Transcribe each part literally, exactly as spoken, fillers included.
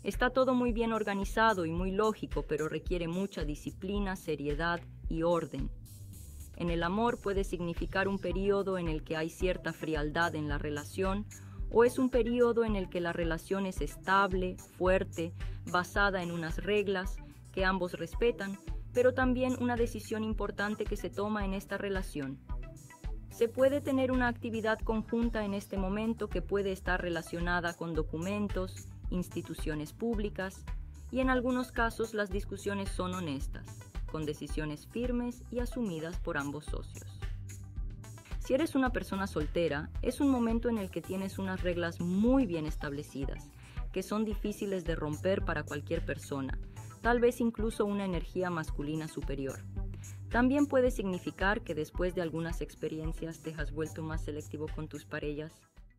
Está todo muy bien organizado y muy lógico, pero requiere mucha disciplina, seriedad y orden. En el amor puede significar un periodo en el que hay cierta frialdad en la relación, o es un periodo en el que la relación es estable, fuerte, basada en unas reglas que ambos respetan, pero también una decisión importante que se toma en esta relación. Se puede tener una actividad conjunta en este momento que puede estar relacionada con documentos, instituciones públicas, y en algunos casos las discusiones son honestas, con decisiones firmes y asumidas por ambos socios. Si eres una persona soltera, es un momento en el que tienes unas reglas muy bien establecidas, que son difíciles de romper para cualquier persona, tal vez incluso una energía masculina superior. También puede significar que después de algunas experiencias te has vuelto más selectivo con tus parejas.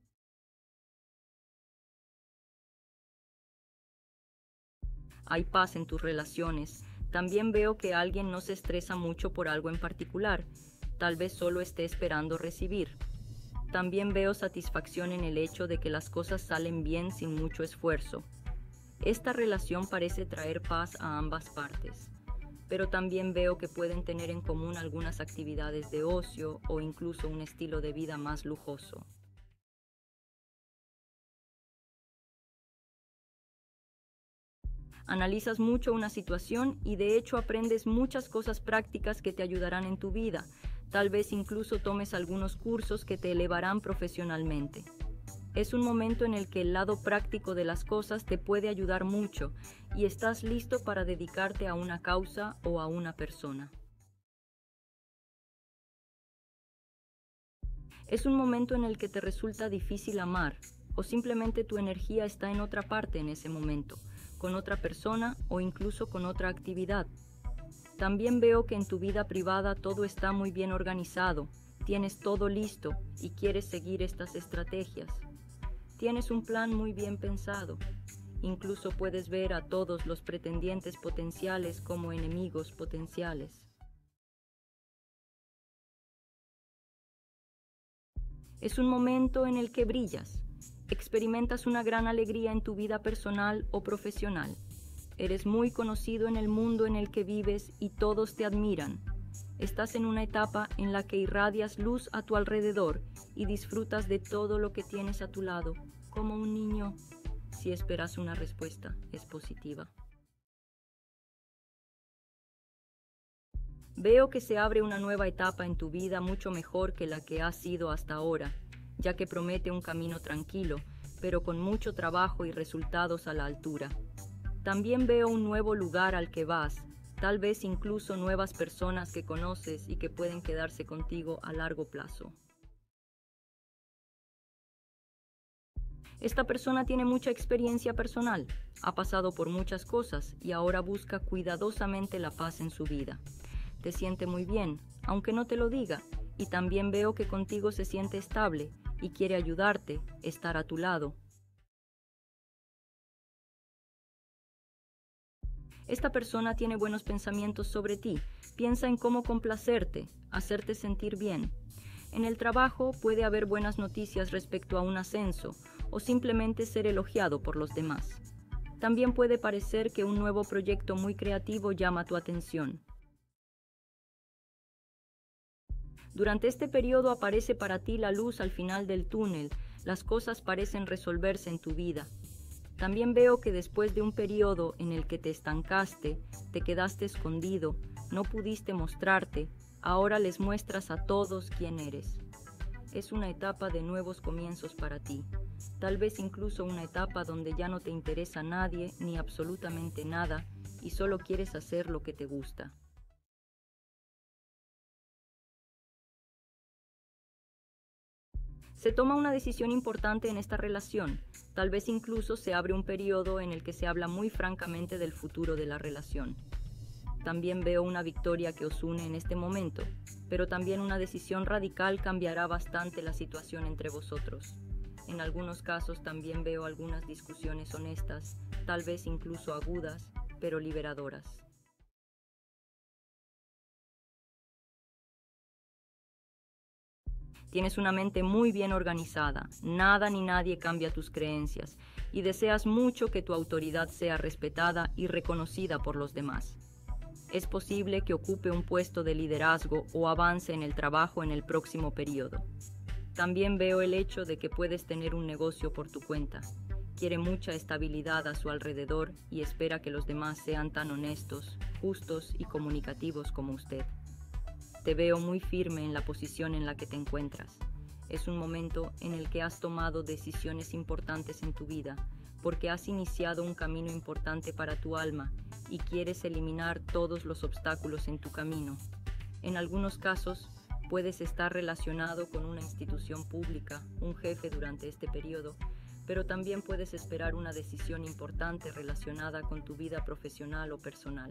Hay paz en tus relaciones. También veo que alguien no se estresa mucho por algo en particular. Tal vez solo esté esperando recibir. También veo satisfacción en el hecho de que las cosas salen bien sin mucho esfuerzo. Esta relación parece traer paz a ambas partes, pero también veo que pueden tener en común algunas actividades de ocio o incluso un estilo de vida más lujoso. Analizas mucho una situación y de hecho aprendes muchas cosas prácticas que te ayudarán en tu vida. Tal vez incluso tomes algunos cursos que te elevarán profesionalmente. Es un momento en el que el lado práctico de las cosas te puede ayudar mucho y estás listo para dedicarte a una causa o a una persona. Es un momento en el que te resulta difícil amar o simplemente tu energía está en otra parte en ese momento, con otra persona o incluso con otra actividad. También veo que en tu vida privada todo está muy bien organizado, tienes todo listo y quieres seguir estas estrategias. Tienes un plan muy bien pensado. Incluso puedes ver a todos los pretendientes potenciales como enemigos potenciales. Es un momento en el que brillas. Experimentas una gran alegría en tu vida personal o profesional. Eres muy conocido en el mundo en el que vives y todos te admiran. Estás en una etapa en la que irradias luz a tu alrededor y disfrutas de todo lo que tienes a tu lado, como un niño. Si esperas una respuesta, es positiva. Veo que se abre una nueva etapa en tu vida mucho mejor que la que ha sido hasta ahora, ya que promete un camino tranquilo, pero con mucho trabajo y resultados a la altura. También veo un nuevo lugar al que vas, tal vez incluso nuevas personas que conoces y que pueden quedarse contigo a largo plazo. Esta persona tiene mucha experiencia personal, ha pasado por muchas cosas y ahora busca cuidadosamente la paz en su vida. Te siente muy bien, aunque no te lo diga, y también veo que contigo se siente estable y quiere ayudarte, estar a tu lado. Esta persona tiene buenos pensamientos sobre ti, piensa en cómo complacerte, hacerte sentir bien. En el trabajo puede haber buenas noticias respecto a un ascenso o simplemente ser elogiado por los demás. También puede parecer que un nuevo proyecto muy creativo llama tu atención. Durante este periodo aparece para ti la luz al final del túnel, las cosas parecen resolverse en tu vida. También veo que después de un periodo en el que te estancaste, te quedaste escondido, no pudiste mostrarte, ahora les muestras a todos quién eres. Es una etapa de nuevos comienzos para ti, tal vez incluso una etapa donde ya no te interesa nadie ni absolutamente nada y solo quieres hacer lo que te gusta. Se toma una decisión importante en esta relación, tal vez incluso se abre un periodo en el que se habla muy francamente del futuro de la relación. También veo una victoria que os une en este momento, pero también una decisión radical cambiará bastante la situación entre vosotros. En algunos casos también veo algunas discusiones honestas, tal vez incluso agudas, pero liberadoras. Tienes una mente muy bien organizada, nada ni nadie cambia tus creencias, y deseas mucho que tu autoridad sea respetada y reconocida por los demás. Es posible que ocupe un puesto de liderazgo o avance en el trabajo en el próximo periodo. También veo el hecho de que puedes tener un negocio por tu cuenta. Quiere mucha estabilidad a su alrededor y espera que los demás sean tan honestos, justos y comunicativos como usted. Te veo muy firme en la posición en la que te encuentras. Es un momento en el que has tomado decisiones importantes en tu vida, porque has iniciado un camino importante para tu alma y quieres eliminar todos los obstáculos en tu camino. En algunos casos, puedes estar relacionado con una institución pública, un jefe durante este periodo, pero también puedes esperar una decisión importante relacionada con tu vida profesional o personal.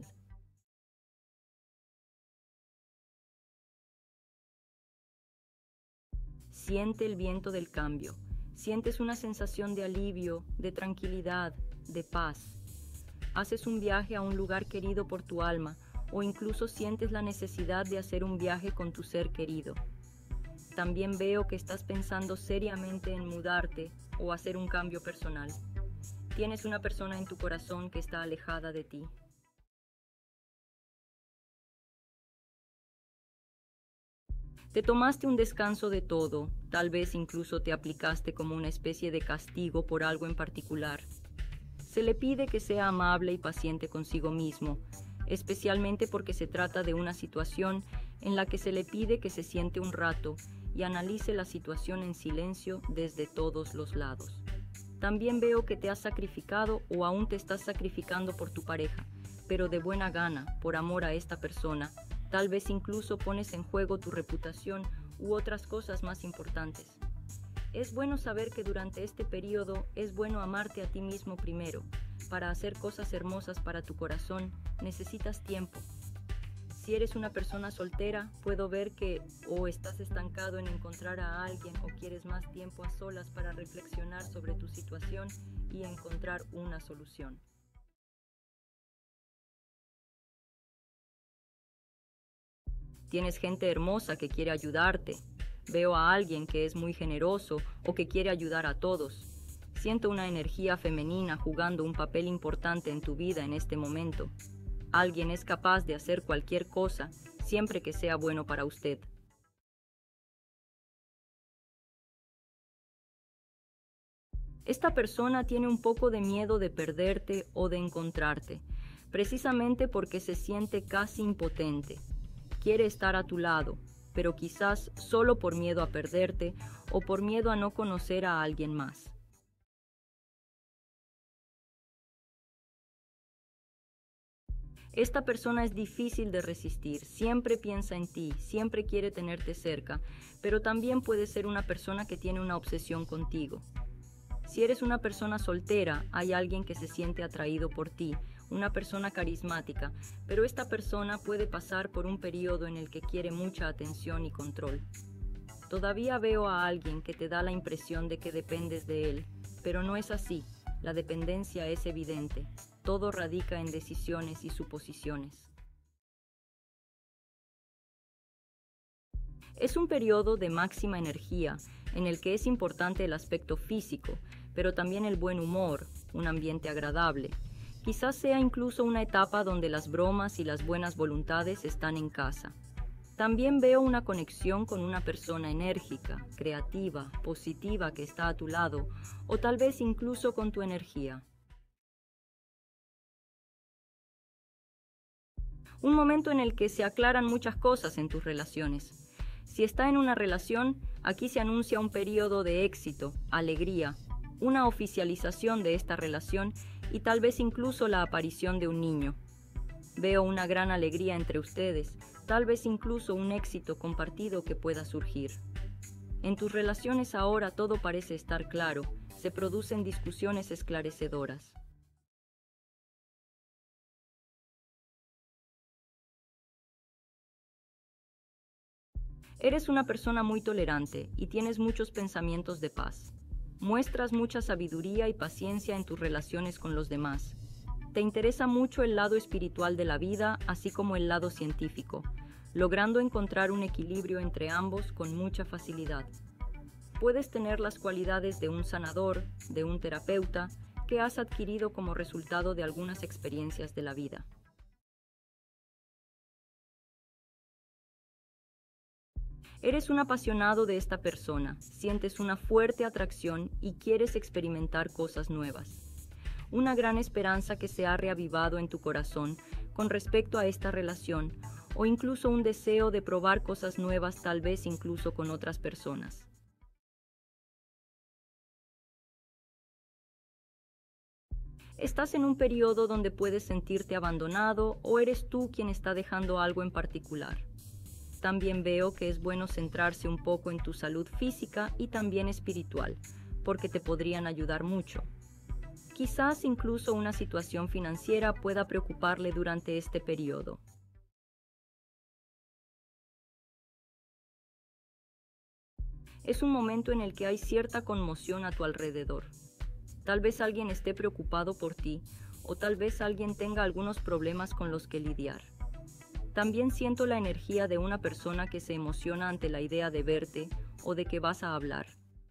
Siente el viento del cambio. Sientes una sensación de alivio, de tranquilidad, de paz. Haces un viaje a un lugar querido por tu alma, o incluso sientes la necesidad de hacer un viaje con tu ser querido. También veo que estás pensando seriamente en mudarte o hacer un cambio personal. Tienes una persona en tu corazón que está alejada de ti. Te tomaste un descanso de todo, tal vez incluso te aplicaste como una especie de castigo por algo en particular. Se le pide que sea amable y paciente consigo mismo, especialmente porque se trata de una situación en la que se le pide que se siente un rato y analice la situación en silencio desde todos los lados. También veo que te has sacrificado o aún te estás sacrificando por tu pareja, pero de buena gana, por amor a esta persona. Tal vez incluso pones en juego tu reputación u otras cosas más importantes. Es bueno saber que durante este periodo es bueno amarte a ti mismo primero. Para hacer cosas hermosas para tu corazón, necesitas tiempo. Si eres una persona soltera, puedo ver que o estás estancado en encontrar a alguien o quieres más tiempo a solas para reflexionar sobre tu situación y encontrar una solución. Tienes gente hermosa que quiere ayudarte. Veo a alguien que es muy generoso o que quiere ayudar a todos. Siento una energía femenina jugando un papel importante en tu vida en este momento. Alguien es capaz de hacer cualquier cosa, siempre que sea bueno para usted. Esta persona tiene un poco de miedo de perderte o de encontrarte, precisamente porque se siente casi impotente. Quiere estar a tu lado, pero quizás solo por miedo a perderte o por miedo a no conocer a alguien más. Esta persona es difícil de resistir, siempre piensa en ti, siempre quiere tenerte cerca, pero también puede ser una persona que tiene una obsesión contigo. Si eres una persona soltera, hay alguien que se siente atraído por ti, una persona carismática, pero esta persona puede pasar por un periodo en el que quiere mucha atención y control. Todavía veo a alguien que te da la impresión de que dependes de él, pero no es así. La dependencia es evidente. Todo radica en decisiones y suposiciones. Es un periodo de máxima energía, en el que es importante el aspecto físico, pero también el buen humor, un ambiente agradable. Quizás sea incluso una etapa donde las bromas y las buenas voluntades están en casa. También veo una conexión con una persona enérgica, creativa, positiva que está a tu lado, o tal vez incluso con tu energía. Un momento en el que se aclaran muchas cosas en tus relaciones. Si está en una relación, aquí se anuncia un periodo de éxito, alegría, una oficialización de esta relación y tal vez incluso la aparición de un niño. Veo una gran alegría entre ustedes, tal vez incluso un éxito compartido que pueda surgir. En tus relaciones ahora todo parece estar claro, se producen discusiones esclarecedoras. Eres una persona muy tolerante y tienes muchos pensamientos de paz. Muestras mucha sabiduría y paciencia en tus relaciones con los demás. Te interesa mucho el lado espiritual de la vida, así como el lado científico, logrando encontrar un equilibrio entre ambos con mucha facilidad. Puedes tener las cualidades de un sanador, de un terapeuta, que has adquirido como resultado de algunas experiencias de la vida. Eres un apasionado de esta persona, sientes una fuerte atracción y quieres experimentar cosas nuevas. Una gran esperanza que se ha reavivado en tu corazón con respecto a esta relación, o incluso un deseo de probar cosas nuevas, tal vez incluso con otras personas. ¿Estás en un periodo donde puedes sentirte abandonado o eres tú quien está dejando algo en particular? También veo que es bueno centrarse un poco en tu salud física y también espiritual, porque te podrían ayudar mucho. Quizás incluso una situación financiera pueda preocuparle durante este periodo. Es un momento en el que hay cierta conmoción a tu alrededor. Tal vez alguien esté preocupado por ti, o tal vez alguien tenga algunos problemas con los que lidiar. También siento la energía de una persona que se emociona ante la idea de verte o de que vas a hablar.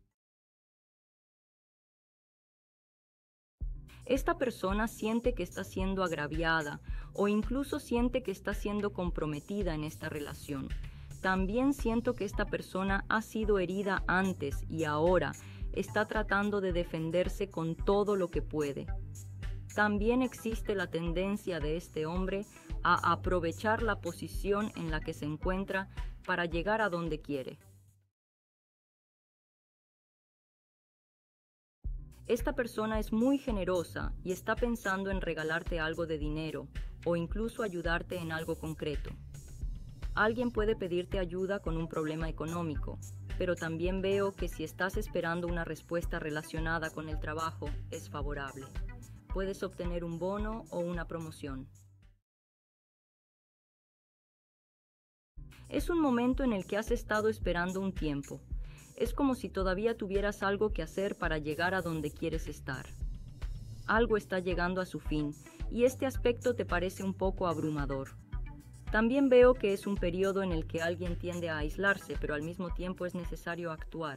Esta persona siente que está siendo agraviada o incluso siente que está siendo comprometida en esta relación. También siento que esta persona ha sido herida antes y ahora está tratando de defenderse con todo lo que puede. También existe la tendencia de este hombre a aprovechar la posición en la que se encuentra para llegar a donde quiere. Esta persona es muy generosa y está pensando en regalarte algo de dinero o incluso ayudarte en algo concreto. Alguien puede pedirte ayuda con un problema económico, pero también veo que si estás esperando una respuesta relacionada con el trabajo, es favorable. Puedes obtener un bono o una promoción. Es un momento en el que has estado esperando un tiempo. Es como si todavía tuvieras algo que hacer para llegar a donde quieres estar. Algo está llegando a su fin, y este aspecto te parece un poco abrumador. También veo que es un periodo en el que alguien tiende a aislarse, pero al mismo tiempo es necesario actuar.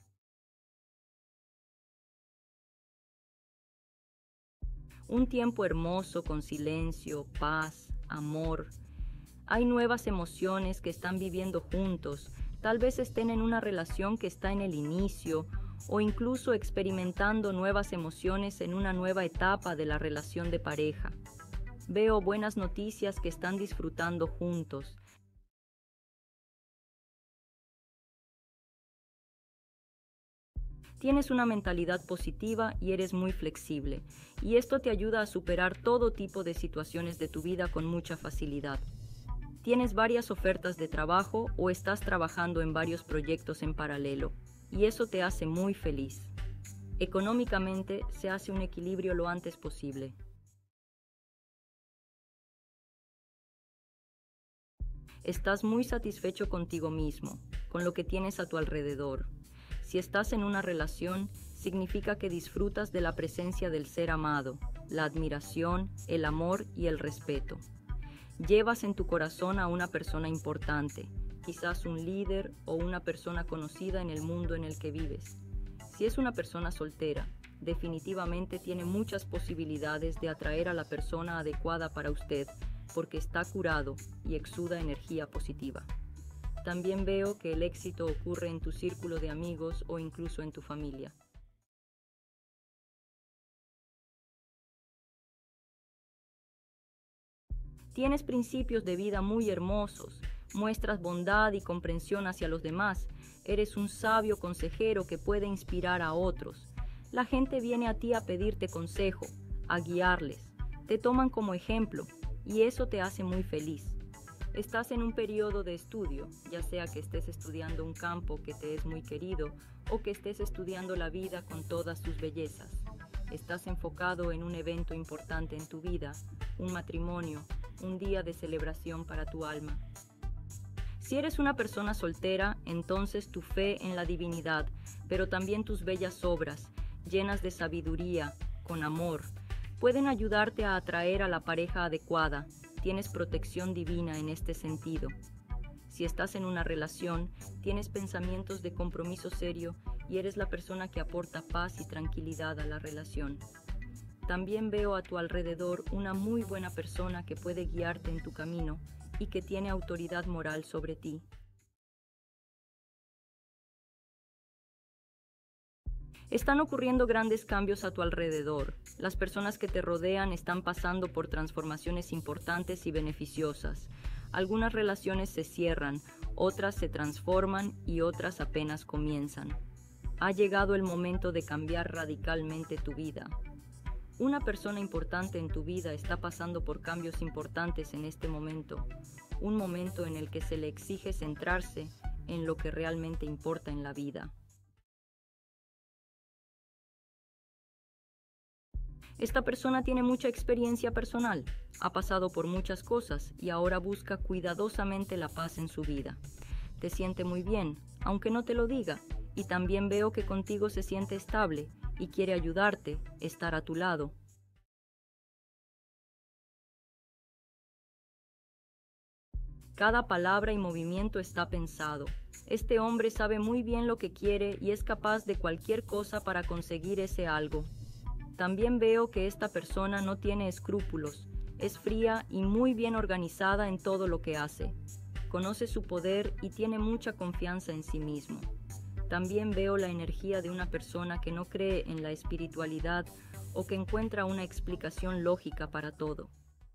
Un tiempo hermoso con silencio, paz, amor. Hay nuevas emociones que están viviendo juntos. Tal vez estén en una relación que está en el inicio o incluso experimentando nuevas emociones en una nueva etapa de la relación de pareja. Veo buenas noticias que están disfrutando juntos. Tienes una mentalidad positiva y eres muy flexible, y esto te ayuda a superar todo tipo de situaciones de tu vida con mucha facilidad. Tienes varias ofertas de trabajo o estás trabajando en varios proyectos en paralelo, y eso te hace muy feliz. Económicamente, se hace un equilibrio lo antes posible. Estás muy satisfecho contigo mismo, con lo que tienes a tu alrededor. Si estás en una relación, significa que disfrutas de la presencia del ser amado, la admiración, el amor y el respeto. Llevas en tu corazón a una persona importante, quizás un líder o una persona conocida en el mundo en el que vives. Si es una persona soltera, definitivamente tiene muchas posibilidades de atraer a la persona adecuada para usted, porque está curado y exuda energía positiva. También veo que el éxito ocurre en tu círculo de amigos o incluso en tu familia. Tienes principios de vida muy hermosos, muestras bondad y comprensión hacia los demás, eres un sabio consejero que puede inspirar a otros. La gente viene a ti a pedirte consejo, a guiarles, te toman como ejemplo, y eso te hace muy feliz. Estás en un periodo de estudio, ya sea que estés estudiando un campo que te es muy querido o que estés estudiando la vida con todas sus bellezas. Estás enfocado en un evento importante en tu vida, un matrimonio, un día de celebración para tu alma. Si eres una persona soltera, entonces tu fe en la divinidad, pero también tus bellas obras, llenas de sabiduría, con amor, pueden ayudarte a atraer a la pareja adecuada. Tienes protección divina en este sentido. Si estás en una relación, tienes pensamientos de compromiso serio y eres la persona que aporta paz y tranquilidad a la relación. También veo a tu alrededor una muy buena persona que puede guiarte en tu camino y que tiene autoridad moral sobre ti. Están ocurriendo grandes cambios a tu alrededor. Las personas que te rodean están pasando por transformaciones importantes y beneficiosas. Algunas relaciones se cierran, otras se transforman y otras apenas comienzan. Ha llegado el momento de cambiar radicalmente tu vida. Una persona importante en tu vida está pasando por cambios importantes en este momento, un momento en el que se le exige centrarse en lo que realmente importa en la vida. Esta persona tiene mucha experiencia personal, ha pasado por muchas cosas y ahora busca cuidadosamente la paz en su vida. Te siente muy bien, aunque no te lo diga, y también veo que contigo se siente estable y quiere ayudarte, estar a tu lado. Cada palabra y movimiento está pensado. Este hombre sabe muy bien lo que quiere y es capaz de cualquier cosa para conseguir ese algo. También veo que esta persona no tiene escrúpulos, es fría y muy bien organizada en todo lo que hace. Conoce su poder y tiene mucha confianza en sí mismo. También veo la energía de una persona que no cree en la espiritualidad o que encuentra una explicación lógica para todo.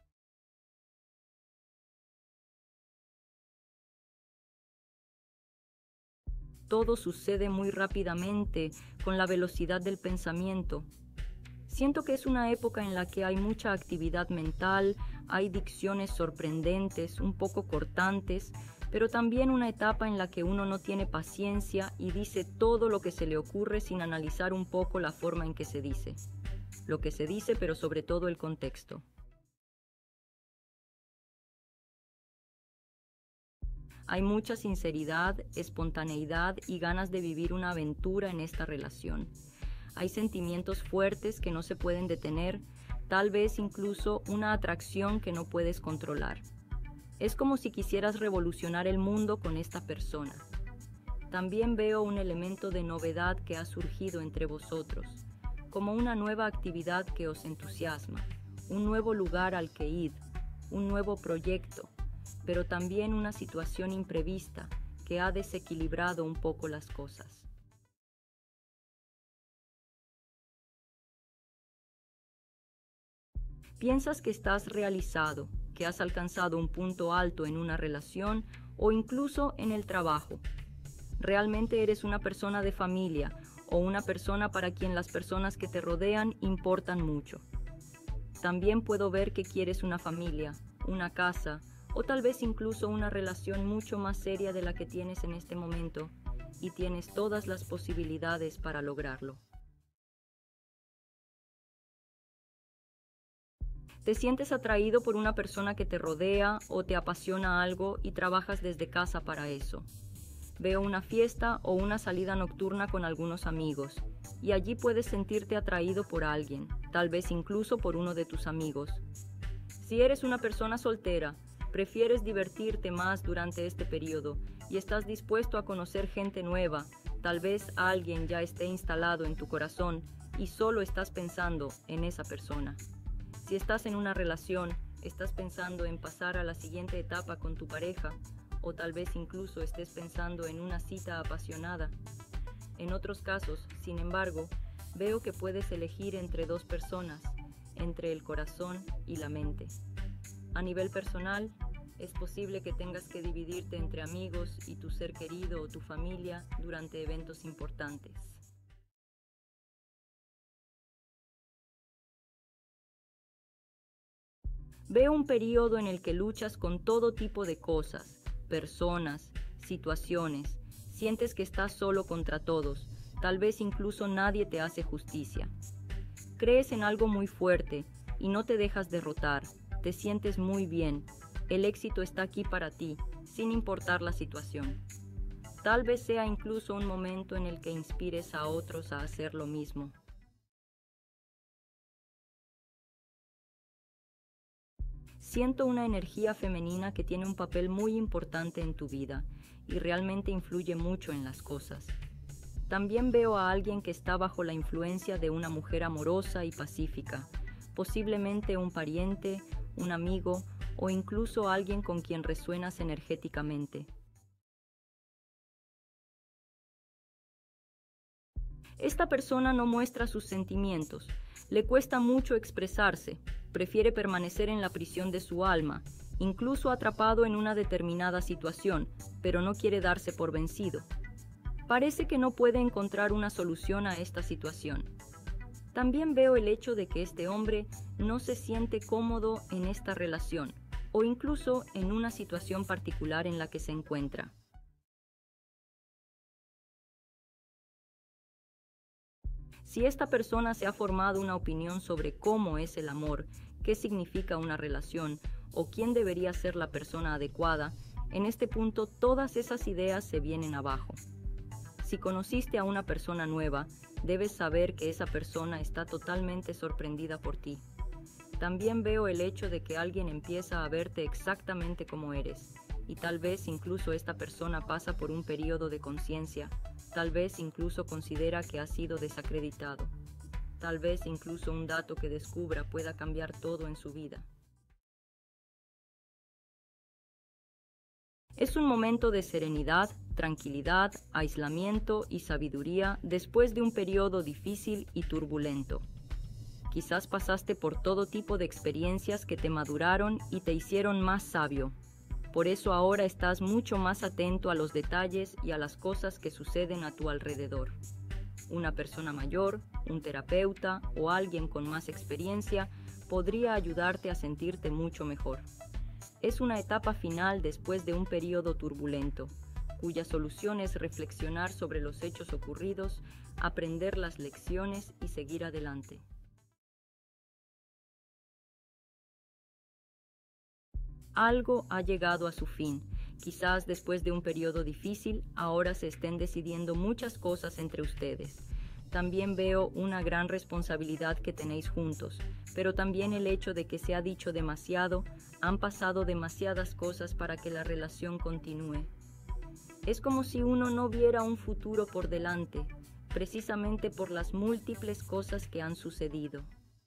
Todo sucede muy rápidamente, con la velocidad del pensamiento. Siento que es una época en la que hay mucha actividad mental, hay dicciones sorprendentes, un poco cortantes, pero también una etapa en la que uno no tiene paciencia y dice todo lo que se le ocurre sin analizar un poco la forma en que se dice. Lo que se dice, pero sobre todo el contexto. Hay mucha sinceridad, espontaneidad y ganas de vivir una aventura en esta relación. Hay sentimientos fuertes que no se pueden detener, tal vez incluso una atracción que no puedes controlar. Es como si quisieras revolucionar el mundo con esta persona. También veo un elemento de novedad que ha surgido entre vosotros, como una nueva actividad que os entusiasma, un nuevo lugar al que ir, un nuevo proyecto, pero también una situación imprevista que ha desequilibrado un poco las cosas. Piensas que estás realizado, que has alcanzado un punto alto en una relación o incluso en el trabajo. Realmente eres una persona de familia o una persona para quien las personas que te rodean importan mucho. También puedo ver que quieres una familia, una casa o tal vez incluso una relación mucho más seria de la que tienes en este momento y tienes todas las posibilidades para lograrlo. ¿Te sientes atraído por una persona que te rodea o te apasiona algo y trabajas desde casa para eso? Veo una fiesta o una salida nocturna con algunos amigos, y allí puedes sentirte atraído por alguien, tal vez incluso por uno de tus amigos. Si eres una persona soltera, prefieres divertirte más durante este periodo y estás dispuesto a conocer gente nueva, tal vez alguien ya esté instalado en tu corazón y solo estás pensando en esa persona. Si estás en una relación, estás pensando en pasar a la siguiente etapa con tu pareja, o tal vez incluso estés pensando en una cita apasionada. En otros casos, sin embargo, veo que puedes elegir entre dos personas, entre el corazón y la mente. A nivel personal, es posible que tengas que dividirte entre amigos y tu ser querido o tu familia durante eventos importantes. Veo un periodo en el que luchas con todo tipo de cosas, personas, situaciones. Sientes que estás solo contra todos, tal vez incluso nadie te hace justicia. Crees en algo muy fuerte y no te dejas derrotar, te sientes muy bien. El éxito está aquí para ti, sin importar la situación. Tal vez sea incluso un momento en el que inspires a otros a hacer lo mismo. Siento una energía femenina que tiene un papel muy importante en tu vida y realmente influye mucho en las cosas. También veo a alguien que está bajo la influencia de una mujer amorosa y pacífica, posiblemente un pariente, un amigo o incluso alguien con quien resuenas energéticamente. Esta persona no muestra sus sentimientos, le cuesta mucho expresarse, prefiere permanecer en la prisión de su alma, incluso atrapado en una determinada situación, pero no quiere darse por vencido. Parece que no puede encontrar una solución a esta situación. También veo el hecho de que este hombre no se siente cómodo en esta relación, o incluso en una situación particular en la que se encuentra. Si esta persona se ha formado una opinión sobre cómo es el amor, qué significa una relación o quién debería ser la persona adecuada, en este punto todas esas ideas se vienen abajo. Si conociste a una persona nueva, debes saber que esa persona está totalmente sorprendida por ti. También veo el hecho de que alguien empieza a verte exactamente como eres, y tal vez incluso esta persona pasa por un periodo de conciencia. Tal vez incluso considera que ha sido desacreditado. Tal vez incluso un dato que descubra pueda cambiar todo en su vida. Es un momento de serenidad, tranquilidad, aislamiento y sabiduría después de un periodo difícil y turbulento. Quizás pasaste por todo tipo de experiencias que te maduraron y te hicieron más sabio. Por eso ahora estás mucho más atento a los detalles y a las cosas que suceden a tu alrededor. Una persona mayor, un terapeuta o alguien con más experiencia podría ayudarte a sentirte mucho mejor. Es una etapa final después de un periodo turbulento, cuya solución es reflexionar sobre los hechos ocurridos, aprender las lecciones y seguir adelante. Algo ha llegado a su fin. Quizás después de un periodo difícil, ahora se estén decidiendo muchas cosas entre ustedes. También veo una gran responsabilidad que tenéis juntos, pero también el hecho de que se ha dicho demasiado, han pasado demasiadas cosas para que la relación continúe. Es como si uno no viera un futuro por delante, precisamente por las múltiples cosas que han sucedido.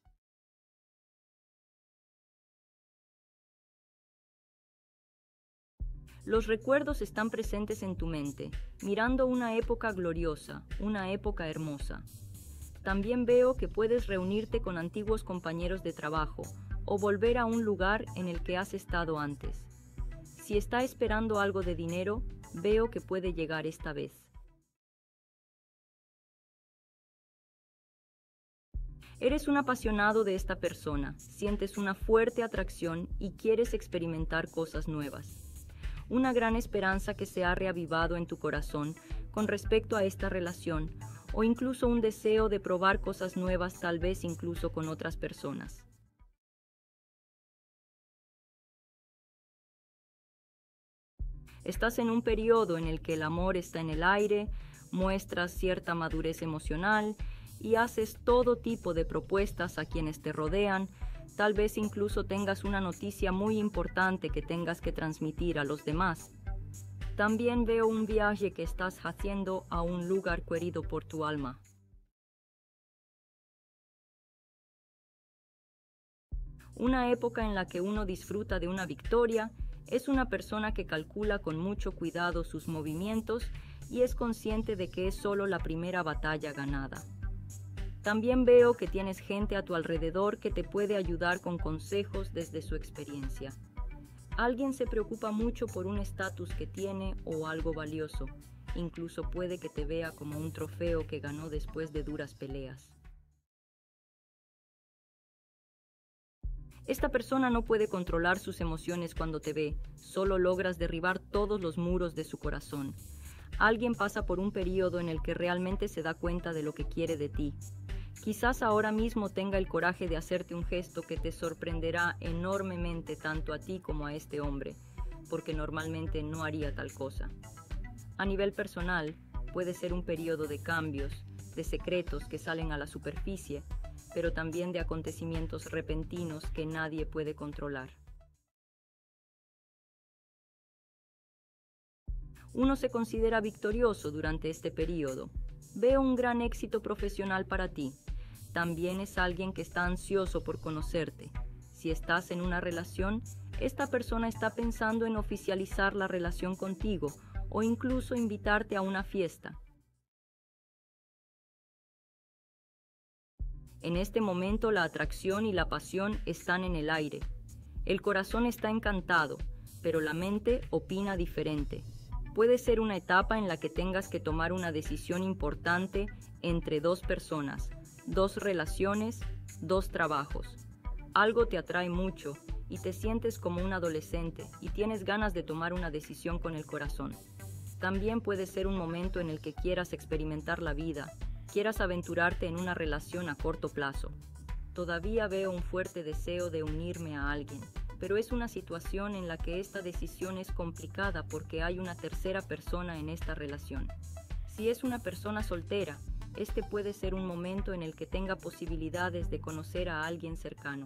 Los recuerdos están presentes en tu mente, mirando una época gloriosa, una época hermosa. También veo que puedes reunirte con antiguos compañeros de trabajo o volver a un lugar en el que has estado antes. Si está esperando algo de dinero, veo que puede llegar esta vez. Eres un apasionado de esta persona, sientes una fuerte atracción y quieres experimentar cosas nuevas. Una gran esperanza que se ha reavivado en tu corazón con respecto a esta relación, o incluso un deseo de probar cosas nuevas, tal vez incluso con otras personas. Estás en un periodo en el que el amor está en el aire, muestras cierta madurez emocional y haces todo tipo de propuestas a quienes te rodean. Tal vez incluso tengas una noticia muy importante que tengas que transmitir a los demás. También veo un viaje que estás haciendo a un lugar querido por tu alma. Una época en la que uno disfruta de una victoria, es una persona que calcula con mucho cuidado sus movimientos y es consciente de que es solo la primera batalla ganada. También veo que tienes gente a tu alrededor que te puede ayudar con consejos desde su experiencia. Alguien se preocupa mucho por un estatus que tiene o algo valioso. Incluso puede que te vea como un trofeo que ganó después de duras peleas. Esta persona no puede controlar sus emociones cuando te ve, solo logras derribar todos los muros de su corazón. Alguien pasa por un periodo en el que realmente se da cuenta de lo que quiere de ti. Quizás ahora mismo tenga el coraje de hacerte un gesto que te sorprenderá enormemente tanto a ti como a este hombre, porque normalmente no haría tal cosa. A nivel personal, puede ser un periodo de cambios, de secretos que salen a la superficie, pero también de acontecimientos repentinos que nadie puede controlar. Uno se considera victorioso durante este periodo. Veo un gran éxito profesional para ti. También es alguien que está ansioso por conocerte. Si estás en una relación, esta persona está pensando en oficializar la relación contigo o incluso invitarte a una fiesta. En este momento la atracción y la pasión están en el aire. El corazón está encantado, pero la mente opina diferente. Puede ser una etapa en la que tengas que tomar una decisión importante entre dos personas, dos relaciones, dos trabajos. Algo te atrae mucho y te sientes como un adolescente y tienes ganas de tomar una decisión con el corazón. También puede ser un momento en el que quieras experimentar la vida, quieras aventurarte en una relación a corto plazo. Todavía veo un fuerte deseo de unirme a alguien, pero es una situación en la que esta decisión es complicada porque hay una tercera persona en esta relación. Si es una persona soltera, este puede ser un momento en el que tenga posibilidades de conocer a alguien cercano.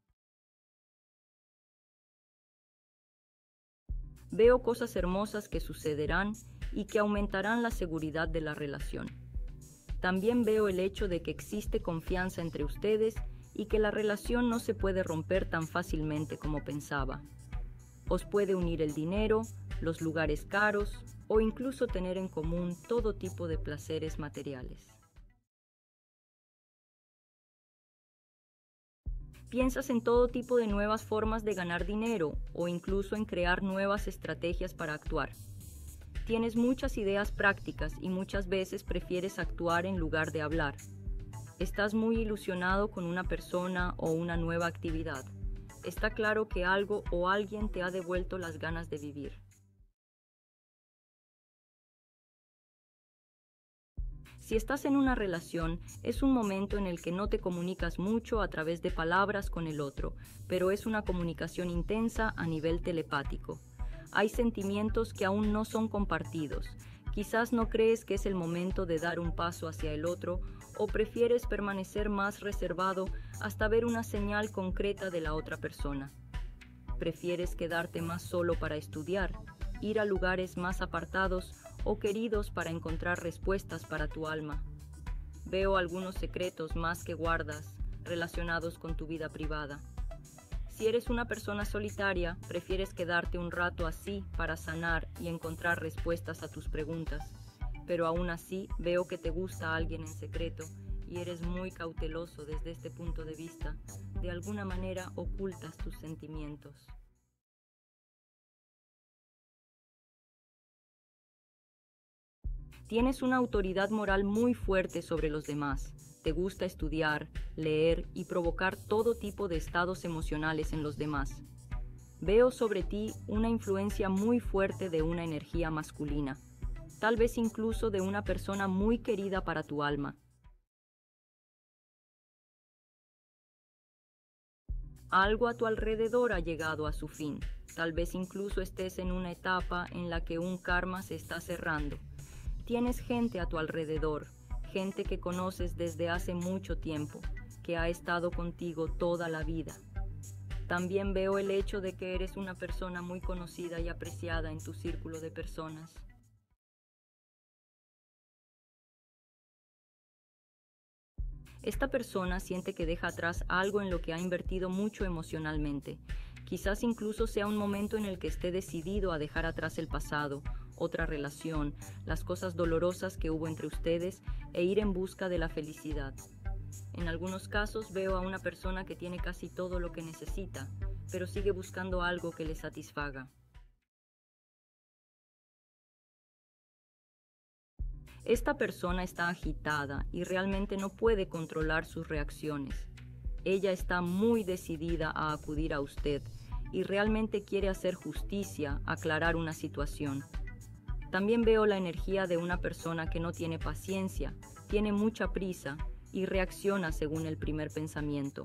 Veo cosas hermosas que sucederán y que aumentarán la seguridad de la relación. También veo el hecho de que existe confianza entre ustedes y que la relación no se puede romper tan fácilmente como pensaba. Os puede unir el dinero, los lugares caros o incluso tener en común todo tipo de placeres materiales. Piensas en todo tipo de nuevas formas de ganar dinero o incluso en crear nuevas estrategias para actuar. Tienes muchas ideas prácticas y muchas veces prefieres actuar en lugar de hablar. Estás muy ilusionado con una persona o una nueva actividad. Está claro que algo o alguien te ha devuelto las ganas de vivir. Si estás en una relación, es un momento en el que no te comunicas mucho a través de palabras con el otro, pero es una comunicación intensa a nivel telepático. Hay sentimientos que aún no son compartidos. Quizás no crees que es el momento de dar un paso hacia el otro o prefieres permanecer más reservado hasta ver una señal concreta de la otra persona. Prefieres quedarte más solo para estudiar, ir a lugares más apartados o queridos para encontrar respuestas para tu alma. Veo algunos secretos más que guardas relacionados con tu vida privada. Si eres una persona solitaria, prefieres quedarte un rato así para sanar y encontrar respuestas a tus preguntas. Pero aún así veo que te gusta alguien en secreto y eres muy cauteloso desde este punto de vista. De alguna manera ocultas tus sentimientos. Tienes una autoridad moral muy fuerte sobre los demás. Te gusta estudiar, leer y provocar todo tipo de estados emocionales en los demás. Veo sobre ti una influencia muy fuerte de una energía masculina, tal vez incluso de una persona muy querida para tu alma. Algo a tu alrededor ha llegado a su fin. Tal vez incluso estés en una etapa en la que un karma se está cerrando. Tienes gente a tu alrededor, gente que conoces desde hace mucho tiempo, que ha estado contigo toda la vida. También veo el hecho de que eres una persona muy conocida y apreciada en tu círculo de personas. Esta persona siente que deja atrás algo en lo que ha invertido mucho emocionalmente. Quizás incluso sea un momento en el que esté decidido a dejar atrás el pasado, otra relación, las cosas dolorosas que hubo entre ustedes e ir en busca de la felicidad. En algunos casos veo a una persona que tiene casi todo lo que necesita, pero sigue buscando algo que le satisfaga. Esta persona está agitada y realmente no puede controlar sus reacciones. Ella está muy decidida a acudir a usted y realmente quiere hacer justicia, aclarar una situación. También veo la energía de una persona que no tiene paciencia, tiene mucha prisa y reacciona según el primer pensamiento.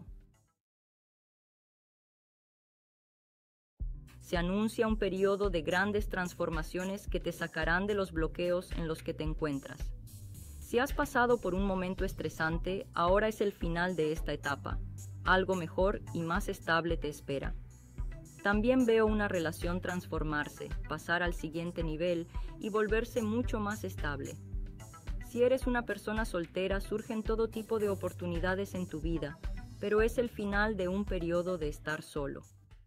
Se anuncia un periodo de grandes transformaciones que te sacarán de los bloqueos en los que te encuentras. Si has pasado por un momento estresante, ahora es el final de esta etapa. Algo mejor y más estable te espera. También veo una relación transformarse, pasar al siguiente nivel y volverse mucho más estable. Si eres una persona soltera, surgen todo tipo de oportunidades en tu vida, pero es el final de un periodo de estar solo.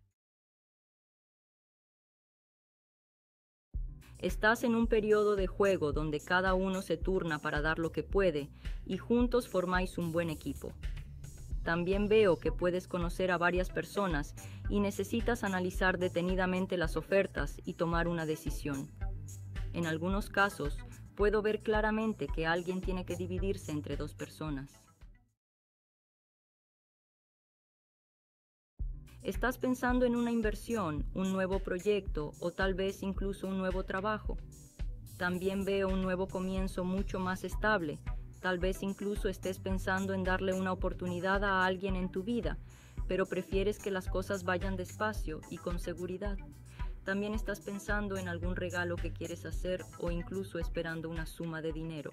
Estás en un periodo de juego donde cada uno se turna para dar lo que puede y juntos formáis un buen equipo. También veo que puedes conocer a varias personas y necesitas analizar detenidamente las ofertas y tomar una decisión. En algunos casos, puedo ver claramente que alguien tiene que dividirse entre dos personas. ¿Estás pensando en una inversión, un nuevo proyecto o tal vez incluso un nuevo trabajo? También veo un nuevo comienzo mucho más estable. Tal vez incluso estés pensando en darle una oportunidad a alguien en tu vida, pero prefieres que las cosas vayan despacio y con seguridad. También estás pensando en algún regalo que quieres hacer o incluso esperando una suma de dinero.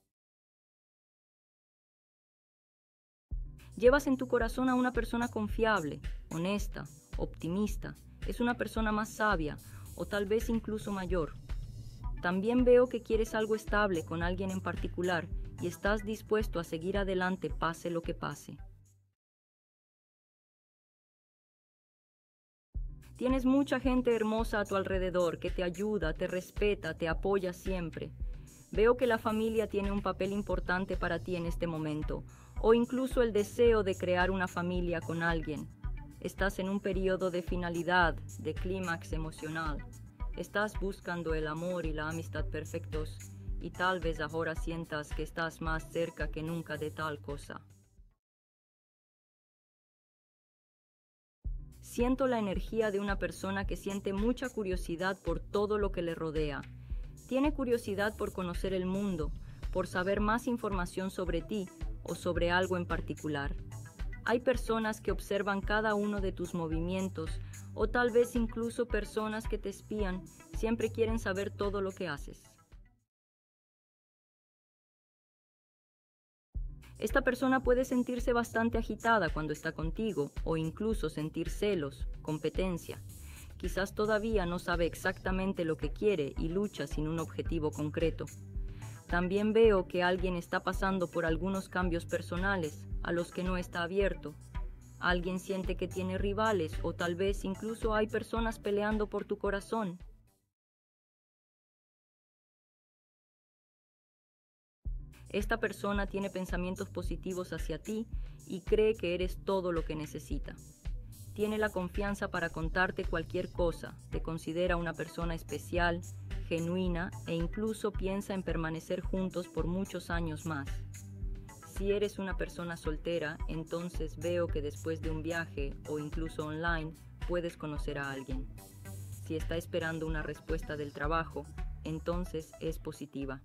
Llevas en tu corazón a una persona confiable, honesta, optimista. Es una persona más sabia o tal vez incluso mayor. También veo que quieres algo estable con alguien en particular y estás dispuesto a seguir adelante pase lo que pase. Tienes mucha gente hermosa a tu alrededor que te ayuda, te respeta, te apoya siempre. Veo que la familia tiene un papel importante para ti en este momento, o incluso el deseo de crear una familia con alguien. Estás en un periodo de finalidad, de clímax emocional. Estás buscando el amor y la amistad perfectos, y tal vez ahora sientas que estás más cerca que nunca de tal cosa. Siento la energía de una persona que siente mucha curiosidad por todo lo que le rodea. Tiene curiosidad por conocer el mundo, por saber más información sobre ti o sobre algo en particular. Hay personas que observan cada uno de tus movimientos o tal vez incluso personas que te espían, siempre quieren saber todo lo que haces. Esta persona puede sentirse bastante agitada cuando está contigo o incluso sentir celos, competencia. Quizás todavía no sabe exactamente lo que quiere y lucha sin un objetivo concreto. También veo que alguien está pasando por algunos cambios personales a los que no está abierto. Alguien siente que tiene rivales o tal vez incluso hay personas peleando por tu corazón. Esta persona tiene pensamientos positivos hacia ti y cree que eres todo lo que necesita. Tiene la confianza para contarte cualquier cosa, te considera una persona especial, genuina e incluso piensa en permanecer juntos por muchos años más. Si eres una persona soltera, entonces veo que después de un viaje o incluso online puedes conocer a alguien. Si está esperando una respuesta del trabajo, entonces es positiva.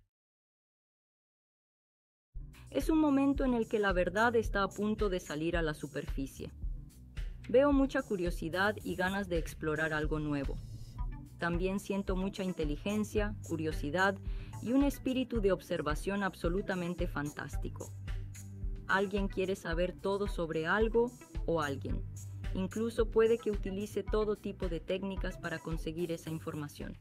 Es un momento en el que la verdad está a punto de salir a la superficie. Veo mucha curiosidad y ganas de explorar algo nuevo. También siento mucha inteligencia, curiosidad y un espíritu de observación absolutamente fantástico. Alguien quiere saber todo sobre algo o alguien. Incluso puede que utilice todo tipo de técnicas para conseguir esa información.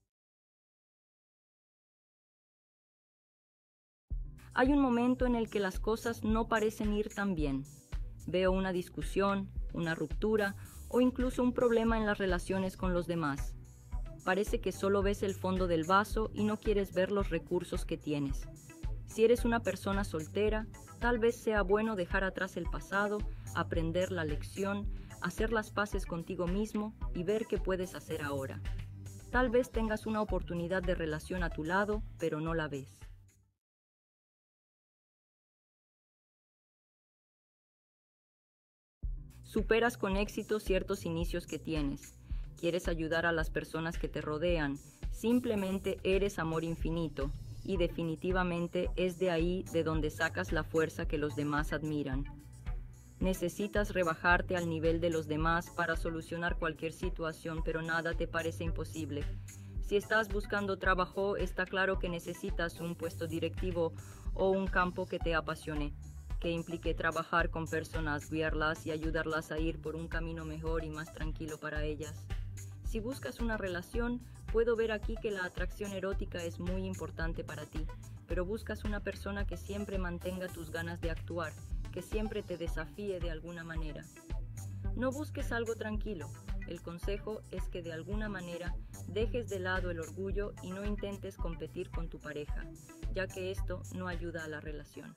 Hay un momento en el que las cosas no parecen ir tan bien. Veo una discusión, una ruptura o incluso un problema en las relaciones con los demás. Parece que solo ves el fondo del vaso y no quieres ver los recursos que tienes. Si eres una persona soltera, tal vez sea bueno dejar atrás el pasado, aprender la lección, hacer las paces contigo mismo y ver qué puedes hacer ahora. Tal vez tengas una oportunidad de relación a tu lado, pero no la ves. Superas con éxito ciertos inicios que tienes. Quieres ayudar a las personas que te rodean. Simplemente eres amor infinito. Y definitivamente es de ahí de donde sacas la fuerza que los demás admiran. Necesitas rebajarte al nivel de los demás para solucionar cualquier situación, pero nada te parece imposible. Si estás buscando trabajo, está claro que necesitas un puesto directivo o un campo que te apasione, que implique trabajar con personas, guiarlas y ayudarlas a ir por un camino mejor y más tranquilo para ellas. Si buscas una relación, puedo ver aquí que la atracción erótica es muy importante para ti, pero buscas una persona que siempre mantenga tus ganas de actuar, que siempre te desafíe de alguna manera. No busques algo tranquilo. El consejo es que de alguna manera dejes de lado el orgullo y no intentes competir con tu pareja, ya que esto no ayuda a la relación.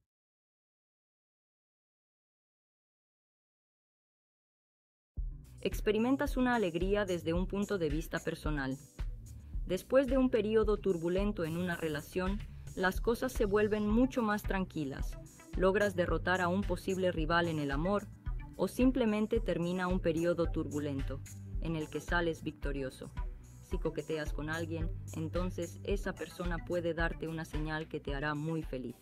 Experimentas una alegría desde un punto de vista personal. Después de un periodo turbulento en una relación, las cosas se vuelven mucho más tranquilas. Logras derrotar a un posible rival en el amor, o simplemente termina un periodo turbulento, en el que sales victorioso. Si coqueteas con alguien, entonces esa persona puede darte una señal que te hará muy feliz.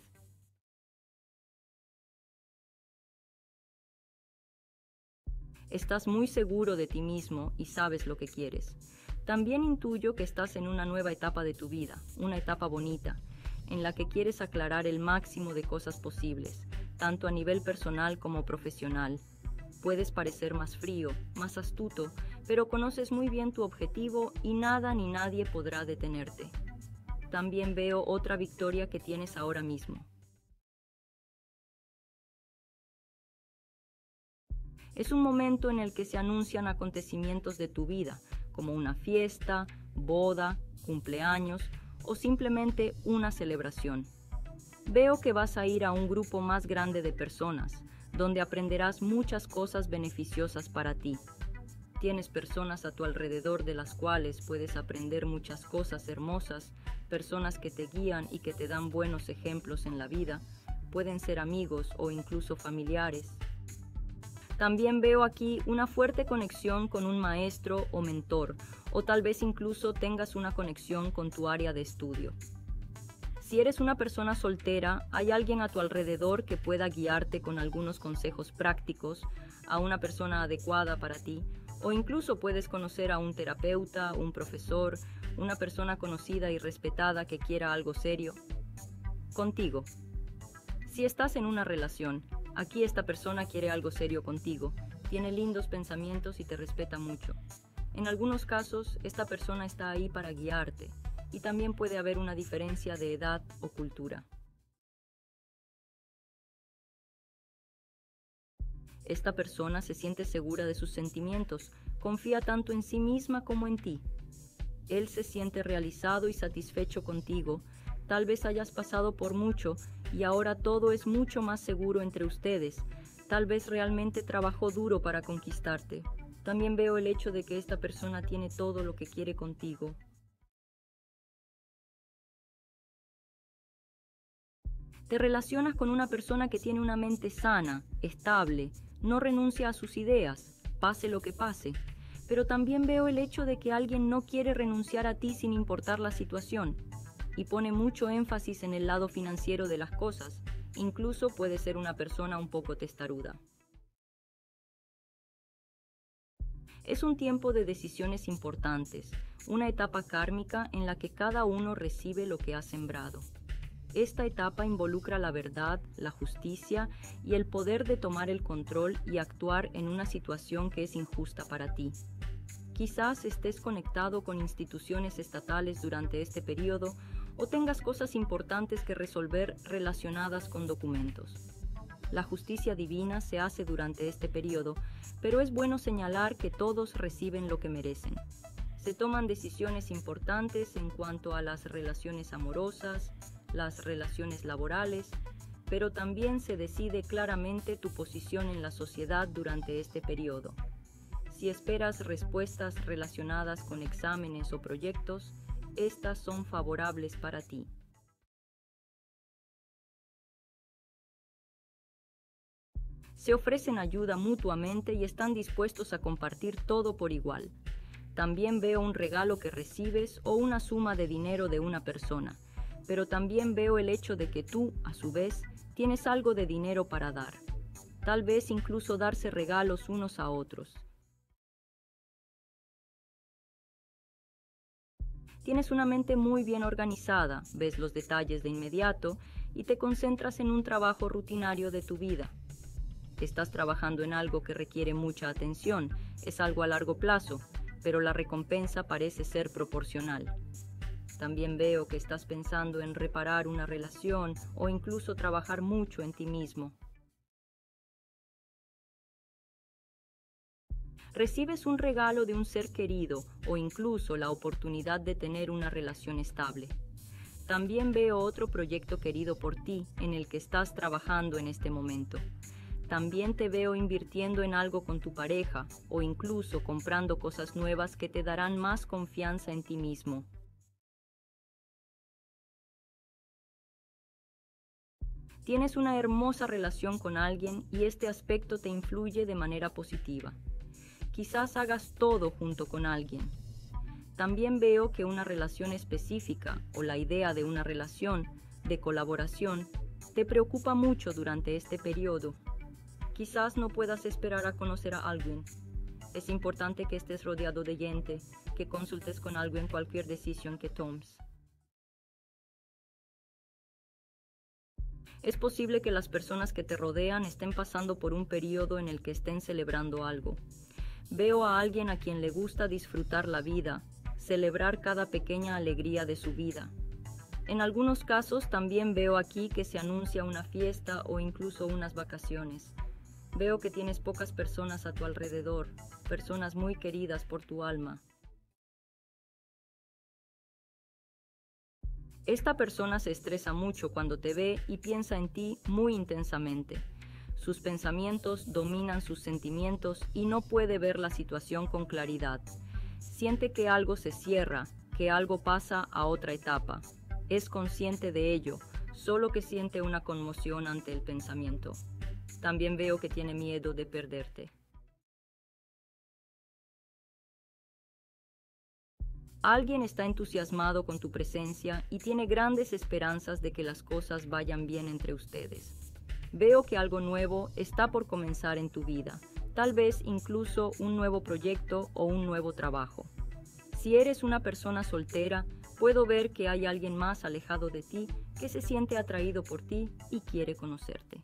Estás muy seguro de ti mismo y sabes lo que quieres. También intuyo que estás en una nueva etapa de tu vida, una etapa bonita, en la que quieres aclarar el máximo de cosas posibles, tanto a nivel personal como profesional. Puedes parecer más frío, más astuto, pero conoces muy bien tu objetivo y nada ni nadie podrá detenerte. También veo otra victoria que tienes ahora mismo. Es un momento en el que se anuncian acontecimientos de tu vida, como una fiesta, boda, cumpleaños o simplemente una celebración. Veo que vas a ir a un grupo más grande de personas, donde aprenderás muchas cosas beneficiosas para ti. Tienes personas a tu alrededor de las cuales puedes aprender muchas cosas hermosas, personas que te guían y que te dan buenos ejemplos en la vida, pueden ser amigos o incluso familiares. También veo aquí una fuerte conexión con un maestro o mentor, o tal vez incluso tengas una conexión con tu área de estudio. Si eres una persona soltera, hay alguien a tu alrededor que pueda guiarte con algunos consejos prácticos, a una persona adecuada para ti, o incluso puedes conocer a un terapeuta, un profesor, una persona conocida y respetada que quiera algo serio contigo. Si estás en una relación, aquí esta persona quiere algo serio contigo, tiene lindos pensamientos y te respeta mucho. En algunos casos, esta persona está ahí para guiarte, y también puede haber una diferencia de edad o cultura. Esta persona se siente segura de sus sentimientos, confía tanto en sí misma como en ti. Él se siente realizado y satisfecho contigo, tal vez hayas pasado por mucho y ahora todo es mucho más seguro entre ustedes, tal vez realmente trabajó duro para conquistarte. También veo el hecho de que esta persona tiene todo lo que quiere contigo. Te relacionas con una persona que tiene una mente sana, estable, no renuncia a sus ideas, pase lo que pase. Pero también veo el hecho de que alguien no quiere renunciar a ti sin importar la situación, y pone mucho énfasis en el lado financiero de las cosas. Incluso puede ser una persona un poco testaruda. Es un tiempo de decisiones importantes, una etapa kármica en la que cada uno recibe lo que ha sembrado. Esta etapa involucra la verdad, la justicia y el poder de tomar el control y actuar en una situación que es injusta para ti. Quizás estés conectado con instituciones estatales durante este periodo o tengas cosas importantes que resolver relacionadas con documentos. La justicia divina se hace durante este periodo, pero es bueno señalar que todos reciben lo que merecen. Se toman decisiones importantes en cuanto a las relaciones amorosas, las relaciones laborales, pero también se decide claramente tu posición en la sociedad durante este periodo. Si esperas respuestas relacionadas con exámenes o proyectos, estas son favorables para ti. Se ofrecen ayuda mutuamente y están dispuestos a compartir todo por igual. También veo un regalo que recibes o una suma de dinero de una persona, pero también veo el hecho de que tú, a su vez, tienes algo de dinero para dar. Tal vez incluso darse regalos unos a otros. Tienes una mente muy bien organizada, ves los detalles de inmediato y te concentras en un trabajo rutinario de tu vida. Estás trabajando en algo que requiere mucha atención, es algo a largo plazo, pero la recompensa parece ser proporcional. También veo que estás pensando en reparar una relación o incluso trabajar mucho en ti mismo. Recibes un regalo de un ser querido o incluso la oportunidad de tener una relación estable. También veo otro proyecto querido por ti en el que estás trabajando en este momento. También te veo invirtiendo en algo con tu pareja o incluso comprando cosas nuevas que te darán más confianza en ti mismo. Tienes una hermosa relación con alguien y este aspecto te influye de manera positiva. Quizás hagas todo junto con alguien. También veo que una relación específica o la idea de una relación de colaboración te preocupa mucho durante este periodo. Quizás no puedas esperar a conocer a alguien. Es importante que estés rodeado de gente, que consultes con alguien cualquier decisión que tomes. Es posible que las personas que te rodean estén pasando por un periodo en el que estén celebrando algo. Veo a alguien a quien le gusta disfrutar la vida, celebrar cada pequeña alegría de su vida. En algunos casos también veo aquí que se anuncia una fiesta o incluso unas vacaciones. Veo que tienes pocas personas a tu alrededor, personas muy queridas por tu alma. Esta persona se estresa mucho cuando te ve y piensa en ti muy intensamente. Sus pensamientos dominan sus sentimientos y no puede ver la situación con claridad. Siente que algo se cierra, que algo pasa a otra etapa. Es consciente de ello, solo que siente una conmoción ante el pensamiento. También veo que tiene miedo de perderte. Alguien está entusiasmado con tu presencia y tiene grandes esperanzas de que las cosas vayan bien entre ustedes. Veo que algo nuevo está por comenzar en tu vida, tal vez incluso un nuevo proyecto o un nuevo trabajo. Si eres una persona soltera, puedo ver que hay alguien más alejado de ti que se siente atraído por ti y quiere conocerte.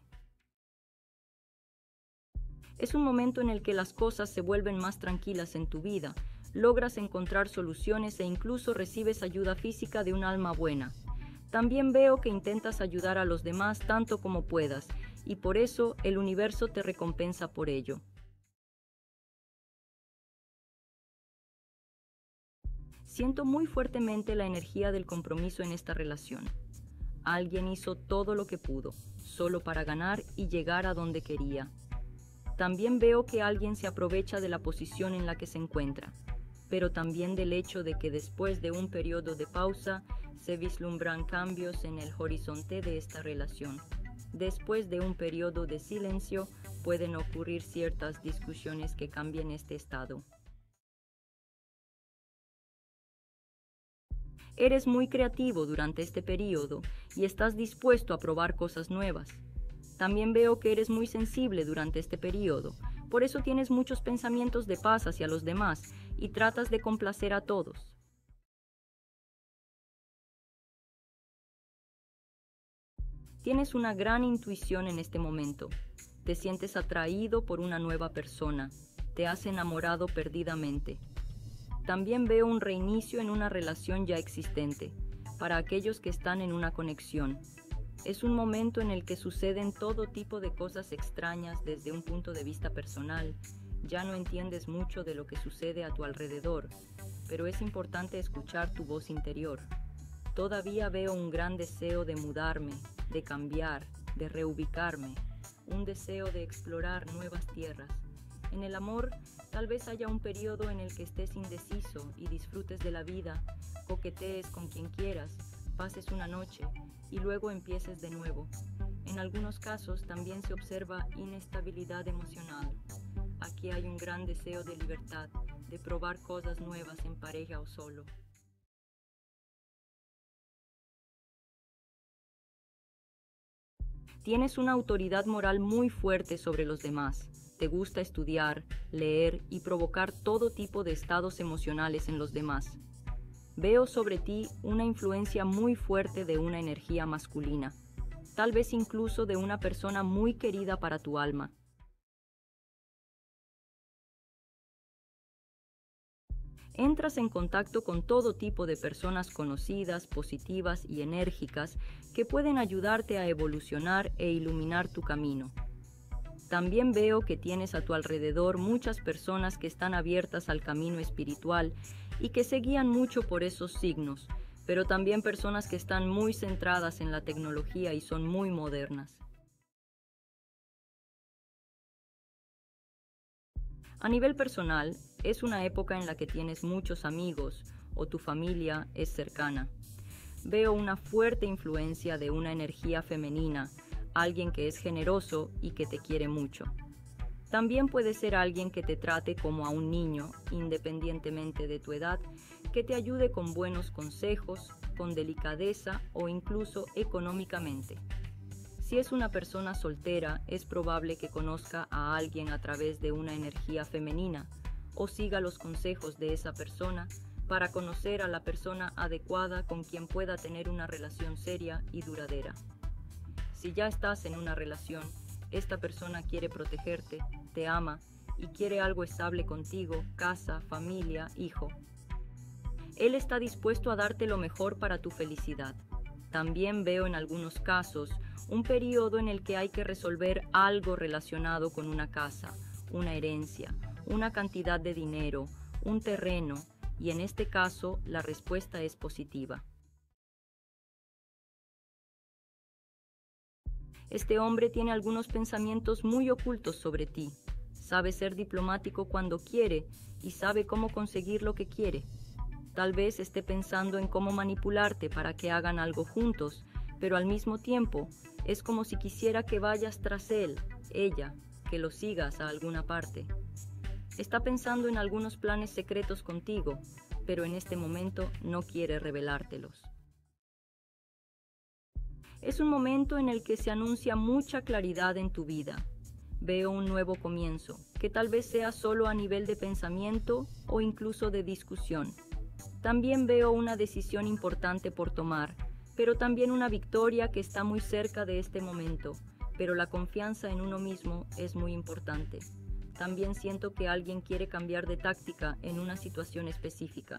Es un momento en el que las cosas se vuelven más tranquilas en tu vida, logras encontrar soluciones e incluso recibes ayuda física de un alma buena. También veo que intentas ayudar a los demás tanto como puedas, y por eso el universo te recompensa por ello. Siento muy fuertemente la energía del compromiso en esta relación. Alguien hizo todo lo que pudo, solo para ganar y llegar a donde quería. También veo que alguien se aprovecha de la posición en la que se encuentra, pero también del hecho de que después de un periodo de pausa, se vislumbran cambios en el horizonte de esta relación. Después de un periodo de silencio, pueden ocurrir ciertas discusiones que cambien este estado. Eres muy creativo durante este periodo y estás dispuesto a probar cosas nuevas. También veo que eres muy sensible durante este periodo, por eso tienes muchos pensamientos de paz hacia los demás y tratas de complacer a todos. Tienes una gran intuición en este momento. Te sientes atraído por una nueva persona. Te has enamorado perdidamente. También veo un reinicio en una relación ya existente, para aquellos que están en una conexión. Es un momento en el que suceden todo tipo de cosas extrañas desde un punto de vista personal. Ya no entiendes mucho de lo que sucede a tu alrededor, pero es importante escuchar tu voz interior. Todavía veo un gran deseo de mudarme, de cambiar, de reubicarme, un deseo de explorar nuevas tierras. En el amor, tal vez haya un periodo en el que estés indeciso y disfrutes de la vida, coquetees con quien quieras, pases una noche y luego empieces de nuevo. En algunos casos también se observa inestabilidad emocional. Aquí hay un gran deseo de libertad, de probar cosas nuevas en pareja o solo. Tienes una autoridad moral muy fuerte sobre los demás. Te gusta estudiar, leer y provocar todo tipo de estados emocionales en los demás. Veo sobre ti una influencia muy fuerte de una energía masculina, tal vez incluso de una persona muy querida para tu alma. Entras en contacto con todo tipo de personas conocidas, positivas y enérgicas que pueden ayudarte a evolucionar e iluminar tu camino. También veo que tienes a tu alrededor muchas personas que están abiertas al camino espiritual y que se guían mucho por esos signos, pero también personas que están muy centradas en la tecnología y son muy modernas. A nivel personal, es una época en la que tienes muchos amigos o tu familia es cercana. Veo una fuerte influencia de una energía femenina, alguien que es generoso y que te quiere mucho. También puede ser alguien que te trate como a un niño, independientemente de tu edad, que te ayude con buenos consejos, con delicadeza o incluso económicamente. Si es una persona soltera, es probable que conozca a alguien a través de una energía femenina o siga los consejos de esa persona para conocer a la persona adecuada con quien pueda tener una relación seria y duradera. Si ya estás en una relación, esta persona quiere protegerte, te ama y quiere algo estable contigo, casa, familia, hijo. Él está dispuesto a darte lo mejor para tu felicidad. También veo en algunos casos un periodo en el que hay que resolver algo relacionado con una casa, una herencia, una cantidad de dinero, un terreno, y en este caso la respuesta es positiva. Este hombre tiene algunos pensamientos muy ocultos sobre ti. Sabe ser diplomático cuando quiere y sabe cómo conseguir lo que quiere. Tal vez esté pensando en cómo manipularte para que hagan algo juntos, pero al mismo tiempo es como si quisiera que vayas tras él, ella, que lo sigas a alguna parte. Está pensando en algunos planes secretos contigo, pero en este momento no quiere revelártelos. Es un momento en el que se anuncia mucha claridad en tu vida. Veo un nuevo comienzo, que tal vez sea solo a nivel de pensamiento o incluso de discusión. También veo una decisión importante por tomar, pero también una victoria que está muy cerca de este momento, pero la confianza en uno mismo es muy importante. También siento que alguien quiere cambiar de táctica en una situación específica.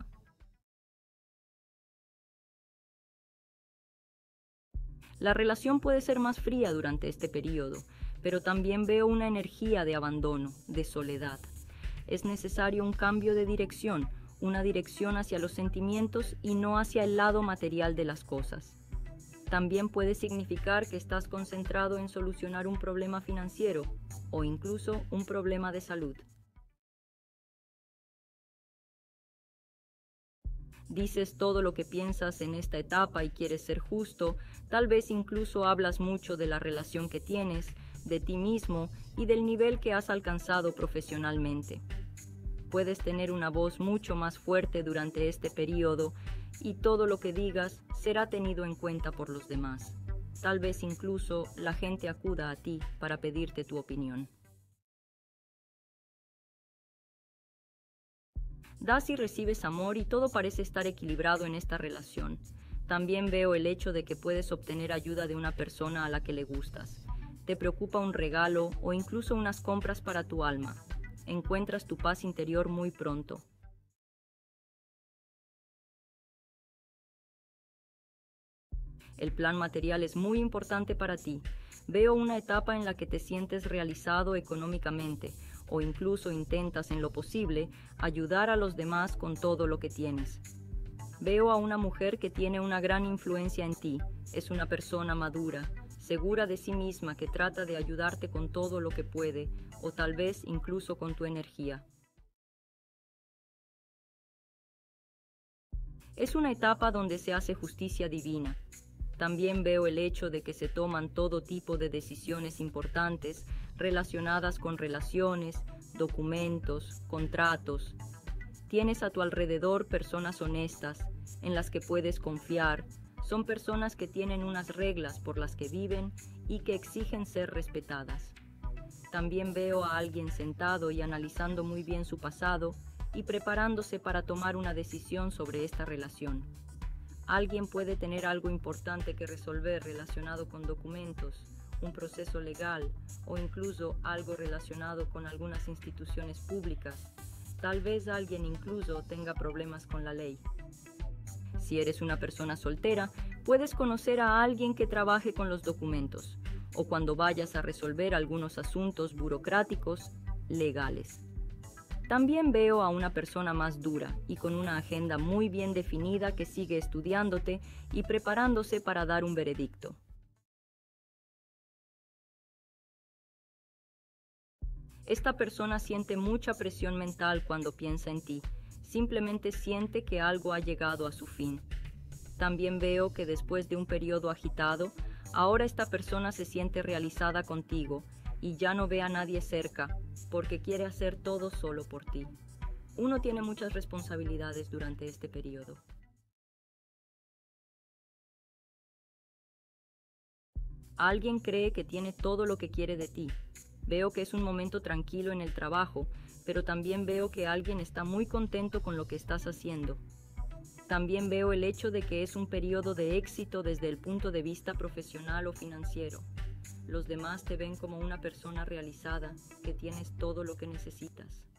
La relación puede ser más fría durante este periodo, pero también veo una energía de abandono, de soledad. Es necesario un cambio de dirección, una dirección hacia los sentimientos y no hacia el lado material de las cosas. También puede significar que estás concentrado en solucionar un problema financiero o incluso un problema de salud. Dices todo lo que piensas en esta etapa y quieres ser justo, tal vez incluso hablas mucho de la relación que tienes, de ti mismo y del nivel que has alcanzado profesionalmente. Puedes tener una voz mucho más fuerte durante este periodo y todo lo que digas será tenido en cuenta por los demás. Tal vez incluso la gente acuda a ti para pedirte tu opinión. Das y recibes amor y todo parece estar equilibrado en esta relación. También veo el hecho de que puedes obtener ayuda de una persona a la que le gustas. Te preocupa un regalo o incluso unas compras para tu alma. Encuentras tu paz interior muy pronto. El plan material es muy importante para ti. Veo una etapa en la que te sientes realizado económicamente o incluso intentas en lo posible ayudar a los demás con todo lo que tienes. Veo a una mujer que tiene una gran influencia en ti. Es una persona madura, segura de sí misma que trata de ayudarte con todo lo que puede o tal vez incluso con tu energía. Es una etapa donde se hace justicia divina. También veo el hecho de que se toman todo tipo de decisiones importantes relacionadas con relaciones, documentos, contratos. Tienes a tu alrededor personas honestas, en las que puedes confiar. Son personas que tienen unas reglas por las que viven y que exigen ser respetadas. También veo a alguien sentado y analizando muy bien su pasado y preparándose para tomar una decisión sobre esta relación. Alguien puede tener algo importante que resolver relacionado con documentos, un proceso legal o incluso algo relacionado con algunas instituciones públicas. Tal vez alguien incluso tenga problemas con la ley. Si eres una persona soltera, puedes conocer a alguien que trabaje con los documentos, o cuando vayas a resolver algunos asuntos burocráticos, legales. También veo a una persona más dura y con una agenda muy bien definida que sigue estudiándote y preparándose para dar un veredicto. Esta persona siente mucha presión mental cuando piensa en ti. Simplemente siente que algo ha llegado a su fin. También veo que después de un periodo agitado, ahora esta persona se siente realizada contigo y ya no ve a nadie cerca porque quiere hacer todo solo por ti. Uno tiene muchas responsabilidades durante este periodo. Alguien cree que tiene todo lo que quiere de ti. Veo que es un momento tranquilo en el trabajo, pero también veo que alguien está muy contento con lo que estás haciendo. También veo el hecho de que es un periodo de éxito desde el punto de vista profesional o financiero. Los demás te ven como una persona realizada, que tienes todo lo que necesitas.